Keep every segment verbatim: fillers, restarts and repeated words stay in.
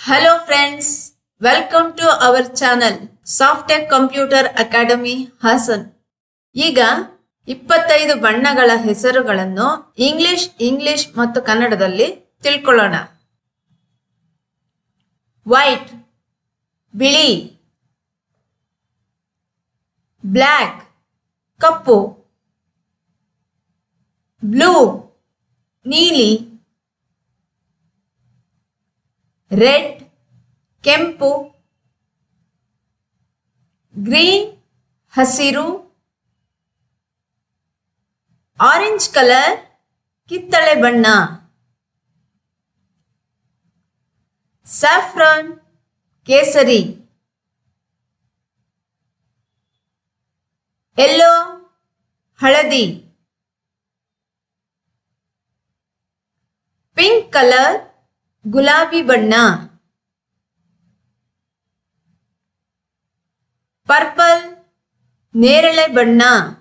Hello friends, welcome to our channel Softech Computer Academy Hassan. ಈಗ ಇಪ್ಪತ್ತೈದು ಬಣ್ಣಗಳ ಹೆಸರುಗಳನ್ನು ಇಂಗ್ಲಿಷ್ ಇಂಗ್ಲಿಷ್ ಮತ್ತು ಕನ್ನಡದಲ್ಲಿ ತಿಳ್ಕೊಳ್ಳೋಣ. ವೈಟ್ ಬಿಳಿ, ಬ್ಲ್ಯಾಕ್ ಕಪ್ಪು, ಬ್ಲೂ ನೀಲಿ, ರೆಡ್ ಕೆಂಪು, ಗ್ರೀನ್ ಹಸಿರು, ಆರೆಂಜ್ ಕಲರ್ ಕಿತ್ತಳೆ ಬಣ್ಣ, ಸ್ಯಾಫ್ರಾನ್ ಕೇಸರಿ, ಯೆಲ್ಲೋ ಹಳದಿ, ಪಿಂಕ್ ಕಲರ್ ಗುಲಾಬಿ ಬಣ್ಣ, ಪರ್ಪಲ್ ನೇರಳೆ ಬಣ್ಣ,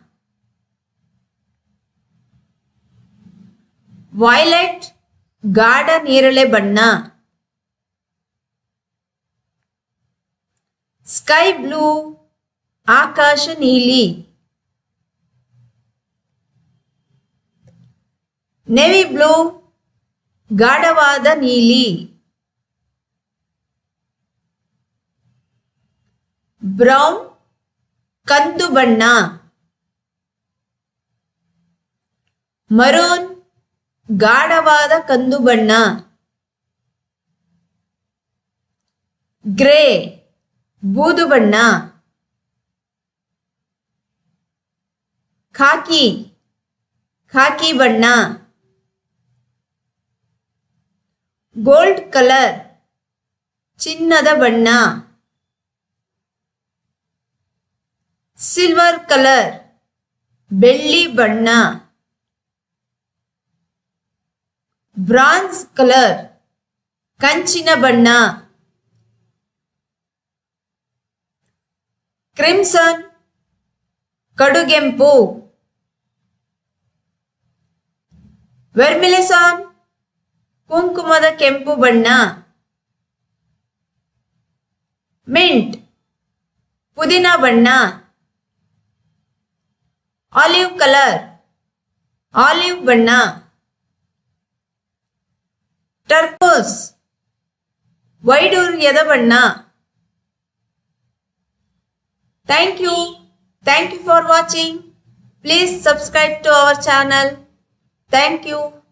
ವೈಲೆಟ್ ಗಾಢ ನೇರಳೆ ಬಣ್ಣ, ಸ್ಕೈ ಬ್ಲೂ ಆಕಾಶ ನೀಲಿ, ನೆವಿ ಬ್ಲೂ ಗಾಢವಾದ ನೀಲಿ, ಬ್ರೌನ್ ಕಂದು ಬಣ್ಣ, ಮರೂನ್ ಗಾಢವಾದ ಕಂದು ಬಣ್ಣ, ಗ್ರೇ ಬೂದು ಬಣ್ಣ, ಖಾಕಿ ಖಾಕಿ ಬಣ್ಣ, ಗೋಲ್ಡ್ ಕಲರ್ ಚಿನ್ನದ ಬಣ್ಣ, ಸಿಲ್ವರ್ ಕಲರ್ ಬೆಳ್ಳಿ ಬಣ್ಣ, ಬ್ರಾನ್ಸ್ ಕಲರ್ ಕಂಚಿನ ಬಣ್ಣ, ಕ್ರಿಮ್ಸನ್ ಕಡುಗೆಂಪು, ವೆರ್ಮಿಲಿಸಾನ್ ಕುಂಕುಮದ ಕೆಂಪು ಬಣ್ಣ, ಮಿಂಟ್ ಪುದೀನ ಬಣ್ಣ, ಆಲಿವ್ ಕಲರ್ ಆಲಿವ್ ಬಣ್ಣ, ಟರ್ಕೋಸ್ ವೈಡೂರ್ಯದ ಬಣ್ಣ. Thank you. Thank you for watching. Please subscribe to our channel. Thank you.